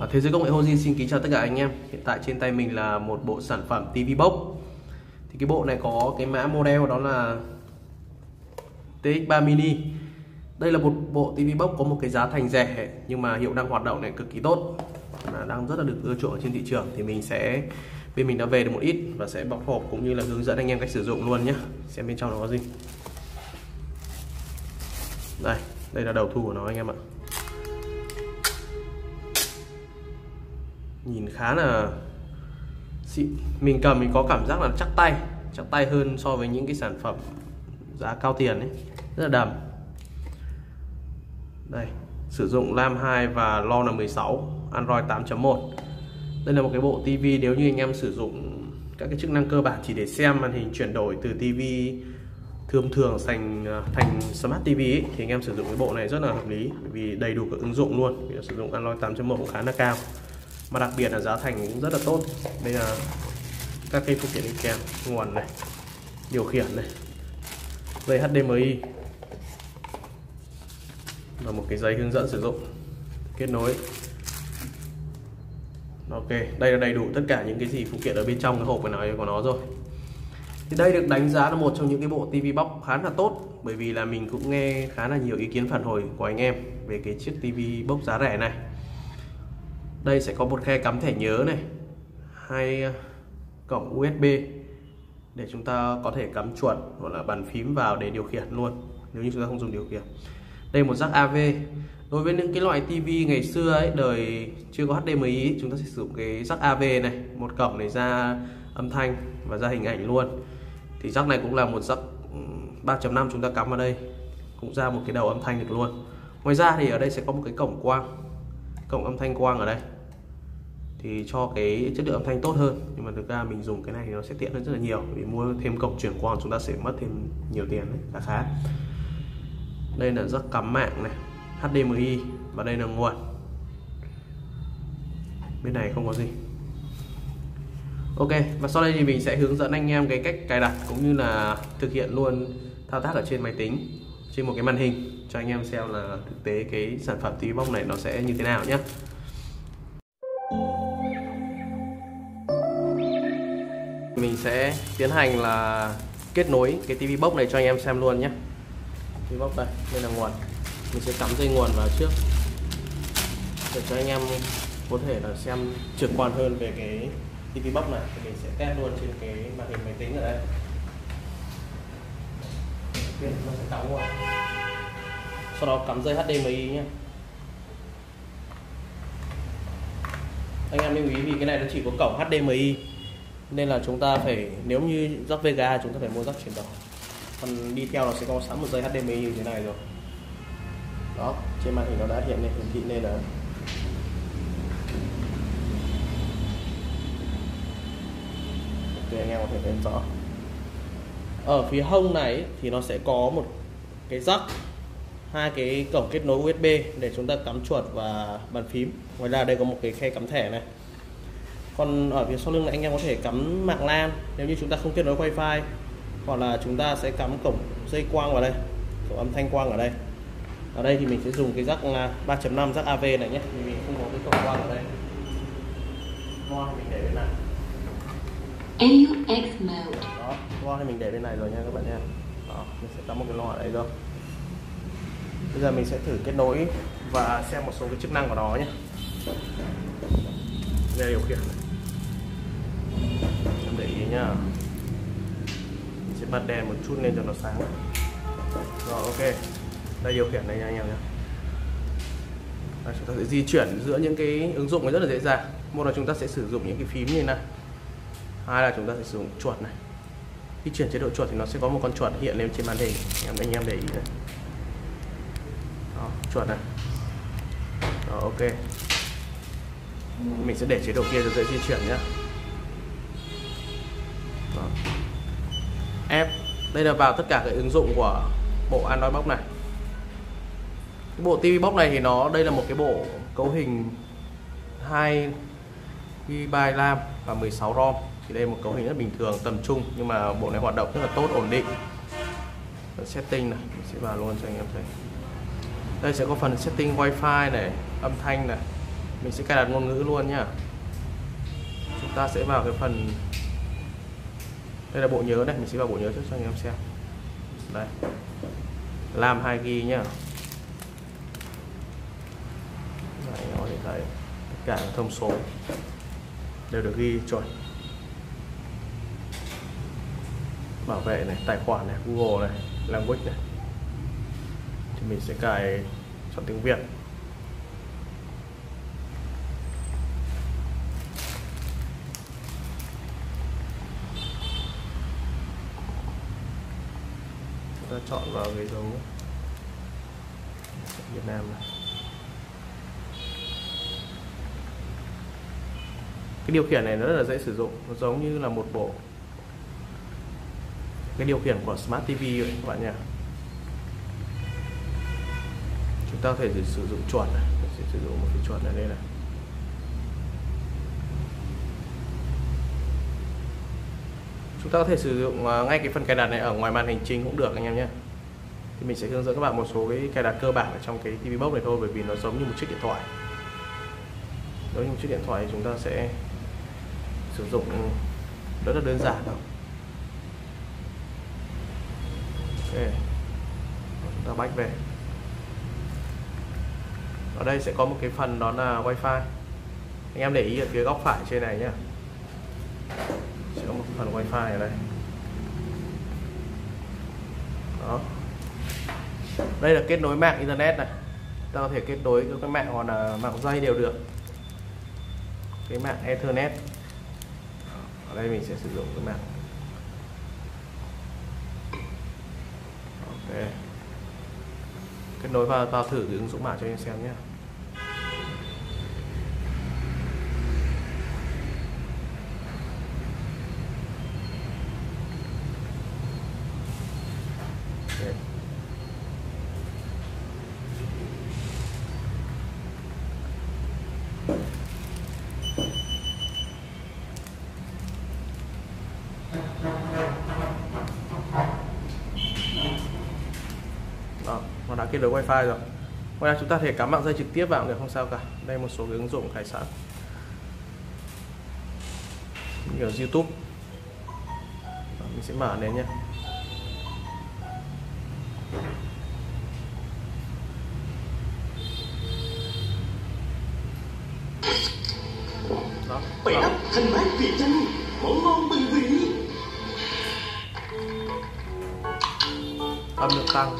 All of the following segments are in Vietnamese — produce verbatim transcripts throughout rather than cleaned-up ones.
Ở Thế giới công nghệ Hojin xin kính chào tất cả anh em. Hiện tại trên tay mình là một bộ sản phẩm ti vi Box. Thì cái bộ này có cái mã model đó là T X ba mini. Đây là một bộ ti vi Box có một cái giá thành rẻ nhưng mà hiệu năng hoạt động này cực kỳ tốt, là đang rất là được ưa chuộng trên thị trường. Thì mình sẽ bên mình đã về được một ít và sẽ bọc hộp cũng như là hướng dẫn anh em cách sử dụng luôn nhé. Xem bên trong nó có gì. Đây, đây là đầu thu của nó anh em ạ. Nhìn khá là xịn. Mình cầm mình có cảm giác là chắc tay, chắc tay hơn so với những cái sản phẩm giá cao tiền ấy, rất là đầm. Đây, sử dụng RAM hai và lo là mười sáu, Android tám chấm một. Đây là một cái bộ tivi nếu như anh em sử dụng các cái chức năng cơ bản chỉ để xem màn hình chuyển đổi từ tivi thường thường thành thành Smart ti vi ấy, thì anh em sử dụng cái bộ này rất là hợp lý, bởi vì đầy đủ các ứng dụng luôn. Vì sử dụng Android tám chấm một cũng khá là cao, mà đặc biệt là giá thành cũng rất là tốt. Đây là các cái phụ kiện đi kèm: nguồn này, điều khiển này, dây H D M I và một cái giấy hướng dẫn sử dụng, kết nối. Ok, đây là đầy đủ tất cả những cái gì phụ kiện ở bên trong cái hộp này của nó rồi. Thì đây được đánh giá là một trong những cái bộ ti vi Box khá là tốt, bởi vì là mình cũng nghe khá là nhiều ý kiến phản hồi của anh em về cái chiếc ti vi Box giá rẻ này. Đây sẽ có một khe cắm thẻ nhớ này, hai cổng u ét bê để chúng ta có thể cắm chuột hoặc là bàn phím vào để điều khiển luôn nếu như chúng ta không dùng điều khiển. Đây một jack a vê. Đối với những cái loại tivi ngày xưa ấy, đời chưa có H D M I ấy, chúng ta sẽ sử dụng cái jack a vê này, một cổng này ra âm thanh và ra hình ảnh luôn. Thì jack này cũng là một jack ba chấm năm, chúng ta cắm vào đây cũng ra một cái đầu âm thanh được luôn. Ngoài ra thì ở đây sẽ có một cái cổng quang, cổng âm thanh quang ở đây thì cho cái chất lượng âm thanh tốt hơn, nhưng mà thực ra mình dùng cái này thì nó sẽ tiện hơn rất là nhiều, vì mua thêm cổng chuyển quang chúng ta sẽ mất thêm nhiều tiền đấy, khá khá. Đây là jack cắm mạng này, H D M I và đây là nguồn. Bên này không có gì. Ok, và sau đây thì mình sẽ hướng dẫn anh em cái cách cài đặt cũng như là thực hiện luôn thao tác ở trên máy tính, trên một cái màn hình, cho anh em xem là thực tế cái sản phẩm ti vi Box này nó sẽ như thế nào nhé. Mình sẽ tiến hành là kết nối cái ti vi Box này cho anh em xem luôn nhé. ti vi Box đây, đây là nguồn. Mình sẽ cắm dây nguồn vào trước để cho anh em có thể là xem trực quan hơn về cái ti vi Box này. Thì mình sẽ test luôn trên cái màn hình máy tính ở đây. Nó sẽ cắm qua, sau đó cắm dây H D M I nhé. Anh em lưu ý vì cái này nó chỉ có cổng H D M I nên là chúng ta phải, nếu như jack Vega chúng ta phải mua jack chuyển đổi, còn đi theo nó sẽ có sẵn một dây H D M I như thế này rồi. Đó, trên màn hình nó đã hiện lên hiển thị nên là để anh em có thể thấy rõ. Ở phía hông này thì nó sẽ có một cái jack, hai cái cổng kết nối u ét bê để chúng ta cắm chuột và bàn phím. Ngoài ra đây có một cái khe cắm thẻ này. Còn ở phía sau lưng này anh em có thể cắm mạng LAN nếu như chúng ta không kết nối wifi, hoặc là chúng ta sẽ cắm cổng dây quang vào đây, cổng âm thanh quang ở đây. Ở đây thì mình sẽ dùng cái jack ba chấm năm, jack a vê này nhé, vì mình không có cái cổng quang ở đây. Loa thì mình để bên này. a u ích mode. Đó, loa thì mình để bên này rồi nha các bạn nha. Đó, mình sẽ cắm một cái loa ở đây rồi. Bây giờ mình sẽ thử kết nối và xem một số cái chức năng của nó nhé. Đây là điều khiển này. Em để ý nhá. Mình sẽ bật đèn một chút lên cho nó sáng. Rồi ok. Đây điều khiển này nha anh em nhé. Đây, chúng ta sẽ di chuyển giữa những cái ứng dụng này rất là dễ dàng. Một là chúng ta sẽ sử dụng những cái phím như này, hai là chúng ta sẽ sử dụng chuột này. Khi chuyển chế độ chuột thì nó sẽ có một con chuột hiện lên trên màn hình, em anh em để ý này. Đó, chuột này. Đó, ok. Mình sẽ để chế độ kia rồi dễ di chuyển nhé. App, đây là vào tất cả các ứng dụng của bộ Android Box này. Cái bộ ti vi Box này thì nó, đây là một cái bộ cấu hình hai gi ga bai RAM và mười sáu ROM. Thì đây là một cấu hình rất bình thường, tầm trung, nhưng mà bộ này hoạt động rất là tốt, ổn định. Phần setting này, mình sẽ vào luôn cho anh em thấy. Đây sẽ có phần setting wifi này, âm thanh này, Mình sẽ cài đặt ngôn ngữ luôn nhá. Chúng ta sẽ vào cái phần, đây là bộ nhớ này, mình sẽ vào bộ nhớ trước cho anh em xem. Đây, làm hai gi ga bai nhá. Đấy, nó để thấy tất cả các thông số đều được ghi chuẩn. Bảo vệ này, tài khoản này, Google này, language này. Thì mình sẽ cài chọn tiếng Việt. Chúng ta chọn vào cái dấu Việt Nam này. Cái điều khiển này nó rất là dễ sử dụng, nó giống như là một bộ cái điều khiển của Smart ti vi vậy các bạn nhé. Chúng ta có thể sử dụng chuột này, mình sẽ sử dụng một cái chuột này đây này. Chúng ta có thể sử dụng ngay cái phần cài đặt này ở ngoài màn hình chính cũng được anh em nhé. Thì mình sẽ hướng dẫn các bạn một số cái cài đặt cơ bản ở trong cái ti vi Box này thôi, bởi vì nó giống như một chiếc điện thoại. Đối với một chiếc điện thoại thì chúng ta sẽ sử dụng rất là đơn giản thôi. Ok, chúng ta back về. Ở đây sẽ có một cái phần đó là Wi-Fi. Anh em để ý ở phía góc phải trên này nhé, sẽ có một phần Wi-Fi ở đây. Đó. Đây là kết nối mạng internet này. Ta có thể kết nối với các mạng hoặc là mạng dây đều được. Cái mạng Ethernet. Ở đây mình sẽ sử dụng cái mạng. Ok. Kết nối vào, vào thử cái ứng dụng mạng cho anh xem nhé. Okay. Đó, nó đã kết nối Wi-Fi rồi. Ngoài ra chúng ta thể cắm mạng dây trực tiếp vào cũng được, không sao cả. Đây một số cái ứng dụng khải sẵn như ở YouTube. Đó, mình sẽ mở lên nhé. Đó, Bảy ấp thanh mát vị chanh, món ngon bừng vị. Âm lượng tăng.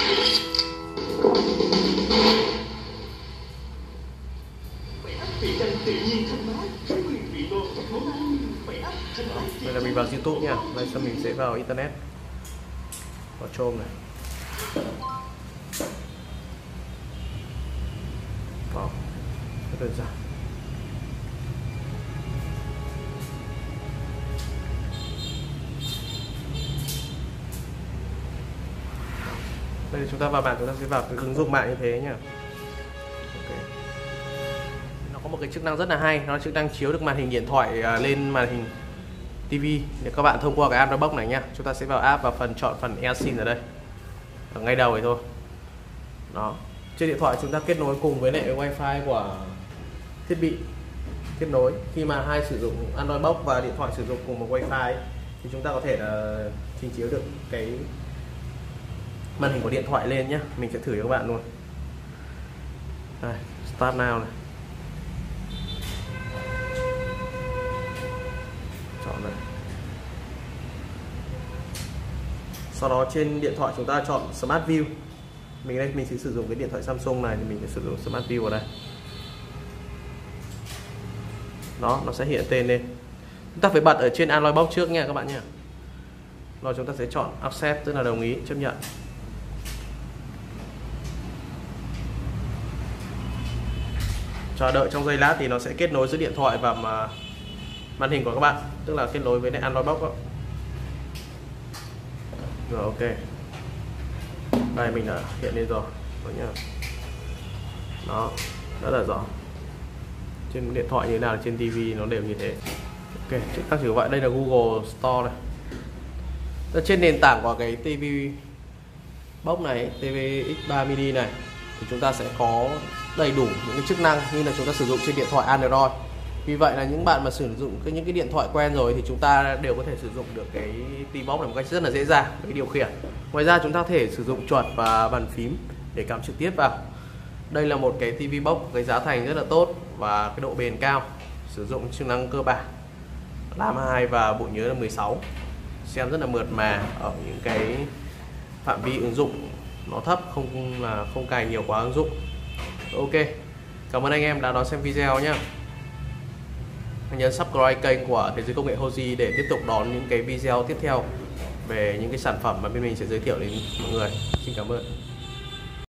Bảy ấp vị chanh tự nhiên thanh mát, hương vị vị ngon các món ăn. Bảy ấp thanh mát. Đây là mình vào YouTube nha. Đây sau mình sẽ vào internet, vào Chrome này. Đó, rất đơn giản. Đây chúng ta vào bảng, chúng ta sẽ vào cái ứng dụng mạng như thế nhá. Ok. Nó có một cái chức năng rất là hay, nó là chức năng chiếu được màn hình điện thoại lên màn hình ti vi. Để các bạn thông qua cái Android Box này nhá. Chúng ta sẽ vào app và phần chọn phần eSIM ở đây, ở ngay đầu này thôi. Đó. Trên điện thoại chúng ta kết nối cùng với lại Wi-Fi của thiết bị kết nối. Khi mà hai sử dụng Android Box và điện thoại sử dụng cùng một Wi-Fi thì chúng ta có thể là trình chiếu được cái màn hình của điện thoại lên nhé. Mình sẽ thử cho các bạn luôn. Đây, start now này. Chọn này. Sau đó trên điện thoại chúng ta chọn Smart View. Mình đây mình sẽ sử dụng cái điện thoại Samsung này thì mình sẽ sử dụng Smart View ở đây. Đó, nó sẽ hiện tên lên. Chúng ta phải bật ở trên Android Box trước nha các bạn nhé. Rồi chúng ta sẽ chọn Accept, tức là đồng ý, chấp nhận. Chờ đợi trong giây lát thì nó sẽ kết nối giữa điện thoại và mà màn hình của các bạn, tức là kết nối với Android Box đó. Rồi ok. Đây mình đã hiện lên rồi. Đó nhá. Đó, rất là rõ. Trên điện thoại như thế nào, trên ti vi nó đều như thế. Ok, chúng ta thử vậy. Đây là Google Store này. Trên nền tảng của cái ti vi Box này, ti vi X ba mini này, thì chúng ta sẽ có đầy đủ những cái chức năng như là chúng ta sử dụng trên điện thoại Android. Vì vậy là những bạn mà sử dụng cái những cái điện thoại quen rồi thì chúng ta đều có thể sử dụng được cái T-Box này một cách rất là dễ dàng để điều khiển. Ngoài ra chúng ta có thể sử dụng chuột và bàn phím để cắm trực tiếp vào. Đây là một cái ti vi Box cái giá thành rất là tốt và cái độ bền cao, sử dụng chức năng cơ bản RAM hai và bộ nhớ là mười sáu. Xem rất là mượt mà ở những cái phạm vi ứng dụng nó thấp, không là không cài nhiều quá ứng dụng. Ok, cảm ơn anh em đã đón xem video nhé. Nhớ subscribe kênh của Thế giới công nghệ Hoji để tiếp tục đón những cái video tiếp theo về những cái sản phẩm mà bên mình sẽ giới thiệu đến mọi người. Xin cảm ơn.